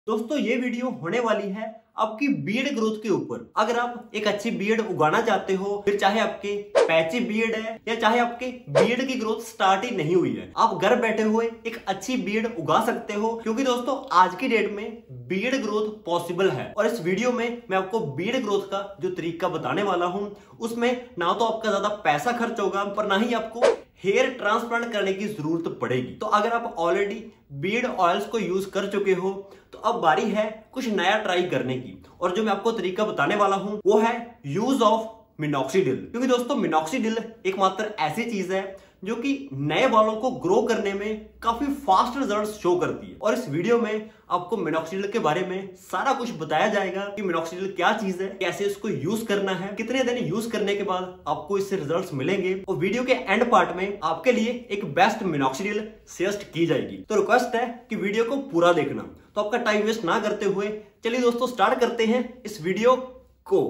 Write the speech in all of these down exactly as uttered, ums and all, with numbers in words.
दोस्तों ये वीडियो होने वाली है आपकी बीयर्ड ग्रोथ के ऊपर। अगर आप एक अच्छी बीयर्ड उगाना चाहते हो, फिर चाहे आपके पैची बीयर्ड है या चाहे आपके बीयर्ड की ग्रोथ स्टार्ट ही नहीं हुई है, आप घर बैठे हुए एक अच्छी बीयर्ड उगा सकते हो। क्योंकि दोस्तों आज की डेट में बीयर्ड ग्रोथ पॉसिबल है। और इस वीडियो में मैं आपको बीयर्ड ग्रोथ का जो तरीका बताने वाला हूं, उसमें ना तो आपका ज्यादा पैसा खर्च होगा पर ना ही आपको हेयर ट्रांसप्लांट करने की जरूरत पड़ेगी। तो अगर आप ऑलरेडी बीयर्ड ऑयल्स को यूज कर चुके हो तो अब बारी है कुछ नया ट्राई करने की। और जो मैं आपको तरीका बताने वाला हूं वो है यूज ऑफ मिनॉक्सिडिल। क्योंकि दोस्तों मिनॉक्सिडिल एकमात्र ऐसी चीज है जो कि नए बालों को ग्रो करने में काफी फास्ट रिजल्ट्स शो करती है। और इस वीडियो में आपको मिनॉक्सिडिल के बारे में सारा कुछ बताया जाएगा कि मिनॉक्सिडिल क्या चीज है, कैसे इसको यूज करना है, कितने दिन यूज करने के बाद आपको इससे रिजल्ट्स मिलेंगे। और वीडियो के एंड पार्ट में आपके लिए एक बेस्ट मिनॉक्सिडिल सजेस्ट की जाएगी। तो रिक्वेस्ट है कि वीडियो को पूरा देखना। तो आपका टाइम वेस्ट ना करते हुए चलिए दोस्तों स्टार्ट करते हैं इस वीडियो को।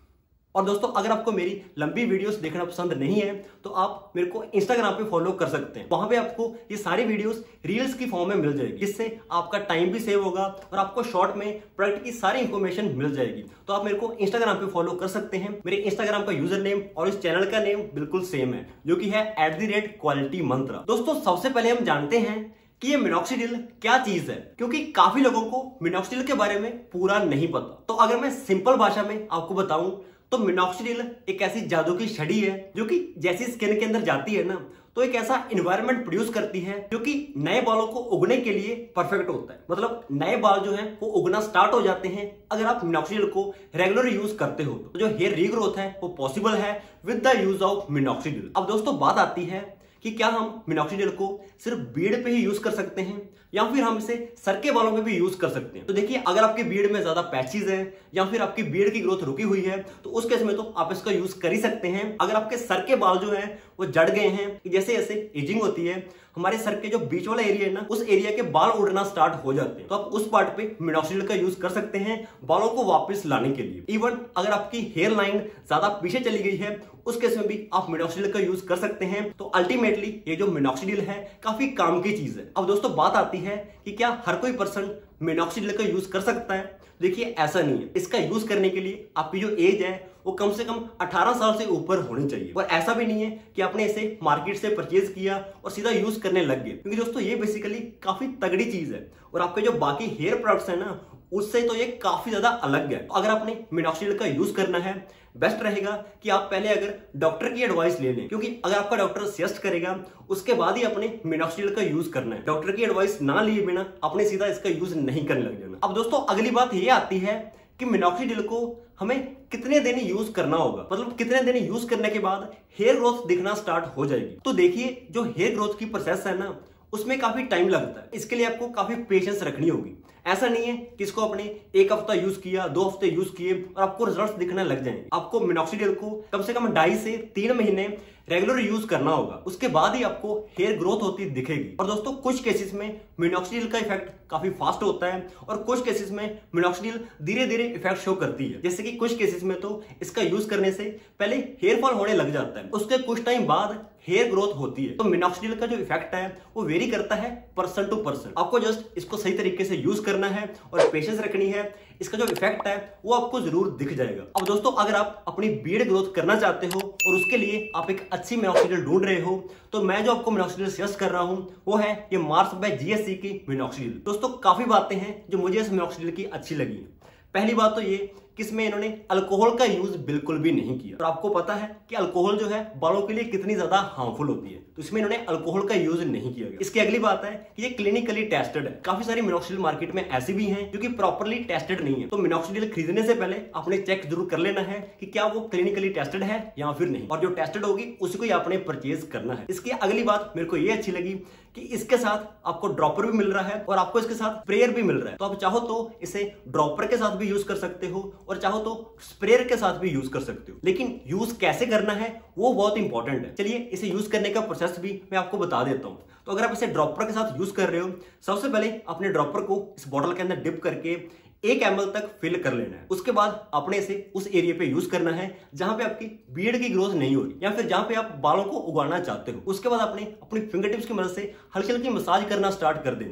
और दोस्तों अगर आपको मेरी लंबी वीडियोस देखना पसंद नहीं है तो आप मेरे को इंस्टाग्राम पे फॉलो कर सकते हैं। वहां पे आपको ये सारी वीडियोस रील्स की फॉर्म में मिल जाएगी, जिससे आपका टाइम भी सेव होगा और आपको शॉर्ट में प्रोडक्ट की सारी इंफॉर्मेशन मिल जाएगी। तो आप मेरे को इंस्टाग्राम पे फॉलो कर सकते हैं। मेरे इंस्टाग्राम का यूजर नेम और इस चैनल का नेम बिल्कुल सेम है, जो कि है at the rate quality mantra. दोस्तों सबसे पहले हम जानते हैं कि ये मिनॉक्सिडिल क्या चीज है, क्योंकि काफी लोगों को मिनॉक्सिडिल के बारे में पूरा नहीं पता। तो अगर मैं सिंपल भाषा में आपको बताऊं तो मिनॉक्सिडिल एक ऐसी जादू की छड़ी है जो कि जैसी स्किन के अंदर जाती है ना, तो एक ऐसा एनवायरनमेंट प्रोड्यूस करती है जो कि नए बालों को उगने के लिए परफेक्ट होता है। मतलब नए बाल जो हैं वो उगना स्टार्ट हो जाते हैं अगर आप मिनॉक्सिडिल को रेगुलर यूज करते हो। तो जो हेयर रीग्रोथ है वो पॉसिबल है with the use of minoxidil. अब दोस्तों बात आती है कि क्या हम मिनॉक्सिडिल को सिर्फ बीयर्ड पे ही यूज कर सकते हैं या फिर हम इसे सर के बालों में भी यूज कर सकते हैं। तो देखिए अगर आपके बीयर्ड में ज्यादा पैचेस हैं या फिर आपकी बीयर्ड की ग्रोथ रुकी हुई है तो उस केस में तो आप इसका यूज कर ही सकते हैं। अगर आपके सर के बाल जो हैं वो जड़ गए हैं, जैसे जैसे एजिंग होती है हमारे सर के जो बीच वाला एरिया है ना, उस एरिया के बाल उड़ना स्टार्ट हो जाते हैं, तो आप उस पार्ट पे मिनॉक्सिडिल का यूज कर सकते हैं बालों को वापस लाने के लिए। इवन अगर आपकी हेयर लाइन ज्यादा पीछे चली गई है उस केस में भी आप मिनॉक्सिडिल का यूज कर सकते हैं। तो अल्टीमेटली ये जो मिनॉक्सिडिल है काफी काम की चीज है। अब दोस्तों बात आती है कि क्या हर कोई पर्सन मिनॉक्सिडिल का यूज कर सकता है? देखिए ऐसा नहीं है। इसका यूज करने के लिए आपकी जो एज है वो कम से कम अठारह साल से ऊपर होनी चाहिए। और ऐसा भी नहीं है कि आपने इसे मार्केट से परचेज किया और सीधा यूज करने लग गए, क्योंकि दोस्तों ये बेसिकली काफी तगड़ी चीज है और आपके जो बाकी हेयर प्रोडक्ट्स है ना उससे तो ये काफी ज्यादा अलग है। तो अगर आपने मिनॉक्सिडिल का यूज करना है बेस्ट रहेगा कि आप पहले अगर डॉक्टर की एडवाइस ले लें, क्योंकि अगर आपका डॉक्टर सजेस्ट करेगा उसके बाद ही अपने मिनॉक्सिडिल का यूज करना है। डॉक्टर की एडवाइस ना लिए बिना अपने सीधा इसका यूज नहीं करने लग जाना। अब दोस्तों अगली बात ये आती है कि मिनॉक्सिडिल को हमें कितने दिन यूज करना होगा, मतलब कितने दिन यूज करने के बाद हेयर ग्रोथ दिखना स्टार्ट हो जाएगी। तो देखिए जो हेयर ग्रोथ की प्रोसेस है ना उसमें काफी टाइम लगता है। इसके लिए आपको काफी पेशेंस रखनी होगी। ऐसा नहीं है कि इसको आपने एक हफ्ता यूज किया, दो हफ्ते यूज किए और आपको रिजल्ट्स दिखने लग जाएंगे। आपको मिनॉक्सिडिल को कम से कम ढाई से तीन महीने रेगुलर यूज करना होगा, उसके बाद ही आपको हेयर ग्रोथ होती दिखेगी। और दोस्तों कुछ केसेस में मिनॉक्सिडिल का इफेक्ट काफी फास्ट होता है और कुछ केसेस में मिनॉक्सिडिल धीरे धीरे इफेक्ट शो करती है। जैसे कि कुछ केसेस में तो इसका यूज करने से पहले हेयर फॉल होने लग जाता है, उसके कुछ टाइम बाद हेयर ग्रोथ होती है। तो मिनॉक्सिडिल का जो इफेक्ट है वो वेरी करता है पर्सन टू पर्सन। आपको जस्ट इसको सही तरीके से यूज करना है और पेशेंस रखनी है। इसका जो इफेक्ट है वो आपको जरूर दिख जाएगा। अब दोस्तों अगर आप अपनी बीयर्ड ग्रोथ करना चाहते हो और उसके लिए आप एक अच्छी मिनॉक्सिडिल ढूंढ रहे हो तो मैं जो आपको मिनॉक्सिडिल सजेस्ट कर रहा हूं वो है ये मार्स बाय जीएससी की मिनॉक्सिडिल। दोस्तों काफी बातें हैं जो मुझे इस मिनॉक्सिडिल की अच्छी लगी। पहली बात तो ये कि इसमें इन्होंने अल्कोहल का यूज बिल्कुल भी नहीं किया। और आपको पता है कि अल्कोहल जो है बालों के लिए कितनी ज्यादा हार्मफुल होती है, तो इसमें इन्होंने अल्कोहल का यूज नहीं किया गया। इसकी अगली बात है कि ये क्लिनिकली टेस्टेड है। काफी सारी मिनॉक्सिडिल मार्केट में ऐसी भी हैं जो कि प्रॉपर्ली टेस्टेड नहीं है। तो मिनॉक्सिडिल खरीदने से पहले आपने चेक जरूर कर लेना है कि क्या वो क्लिनिकली टेस्टेड है या फिर नहीं, और जो टेस्टेड होगी उसी को ही आपने परचेज करना है। इसकी अगली बात मेरे को ये अच्छी लगी कि इसके साथ आपको ड्रॉपर भी मिल रहा है और आपको इसके साथ स्प्रेयर भी मिल रहा है। तो आप चाहो तो इसे ड्रॉपर के साथ भी यूज कर सकते हो और चाहो तो स्प्रेयर के साथ भी यूज कर सकते हो। लेकिन यूज कैसे करना है वो बहुत इंपॉर्टेंट है। चलिए इसे यूज करने का प्रोसेस भी मैं आपको बता देता हूं। तो अगर आप इसे ड्रॉपर के साथ यूज कर रहे हो, सबसे पहले अपने ड्रॉपर को इस बॉटल के अंदर डिप करके एक एम एल तक फिल कर लेना है। उसके बाद आपने इसे उस एरिया पे यूज करना है जहां पे आपकी बीयर्ड की ग्रोथ नहीं हो रही या फिर जहां पे आप बालों को उगाना चाहते हो। उसके बाद आपने अपनी फिंगर टिप्स की मदद से हल्की हल्की मसाज करना स्टार्ट कर देनी है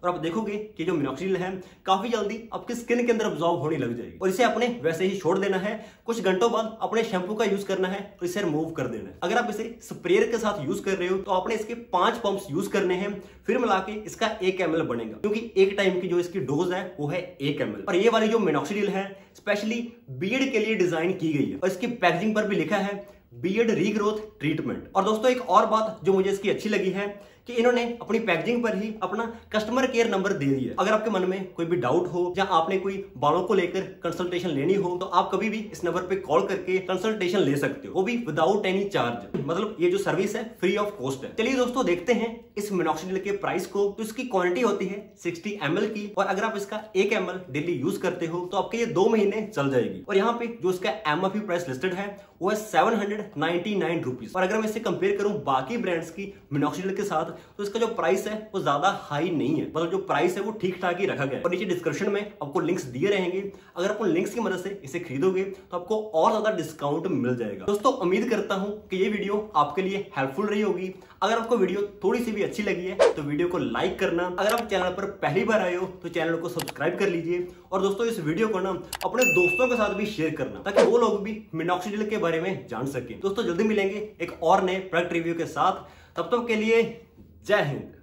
और आप देखोगे कि जो मिनॉक्सिडिल है काफी जल्दी आपकी स्किन के अंदर अब्जॉर्ब होने लग जाएगी और इसे अपने वैसे ही छोड़ देना है। कुछ घंटों बाद अपने शैम्पू का यूज करना है और इसे रिमूव कर देना है। अगर आप इसे स्प्रेयर के साथ यूज कर रहे हो तो आपने इसके पांच पंप्स यूज करने हैं, फिर मिला के इसका एक एम एल बनेगा, क्योंकि एक टाइम की जो इसकी डोज है वो है एक एम एल। और ये वाली जो मिनॉक्सिडिल है स्पेशली बियर्ड के लिए डिजाइन की गई है और इसकी पैकेजिंग पर भी लिखा है बियर्ड रीग्रोथ ट्रीटमेंट। और दोस्तों एक और बात जो मुझे इसकी अच्छी लगी है कि इन्होंने अपनी पैकेजिंग पर ही अपना कस्टमर केयर नंबर दे दिया है। अगर आपके मन में कोई भी डाउट हो या आपने कोई बालों को लेकर कंसल्टेशन लेनी हो तो आप कभी भी इस नंबर पे कॉल करके कंसल्टेशन ले सकते हो, वो भी विदाउट एनी चार्ज। मतलब ये जो सर्विस है फ्री ऑफ कॉस्ट है। चलिए दोस्तों देखते हैं इस मिनॉक्सिडिल के प्राइस को। तो इसकी क्वांटिटी होती है सिक्सटी एम एल की और अगर आप इसका एक एम एल डेली यूज करते हो तो आपके ये दो महीने चल जाएगी। और यहाँ पे जो इसका M F P price listed है वो है seven hundred ninety nine rupees. और अगर मैं इसे कंपेयर करूं बाकी ब्रांड्स की मिनॉक्सिडिल के साथ तो इसका जो प्राइस है वो ज्यादा हाई नहीं है, मतलब जो प्राइस है वो ठीक ठाक ही रखा गया है। और नीचे डिस्क्रिप्शन में आपको लिंक्स दिए रहेंगे, अगर आप उन लिंक्स की मदद से इसे खरीदोगे तो आपको और ज्यादा डिस्काउंट मिल जाएगा। दोस्तों उम्मीद करता हूं कि ये वीडियो आपके लिए हेल्पफुल रही होगी। अगर आपको वीडियो थोड़ी सी भी अच्छी लगी है तो वीडियो को लाइक करना, अगर आप चैनल पर पहली बार आए हो तो चैनल को सब्सक्राइब कर लीजिए और दोस्तों इस वीडियो को ना अपने दोस्तों के साथ भी शेयर करना ताकि वो लोग भी मिनॉक्सिडिल के बारे में जान सके। दोस्तों जल्दी मिलेंगे एक और नए प्रोडक्ट रिव्यू के साथ, तब तक के लिए जय हिंद।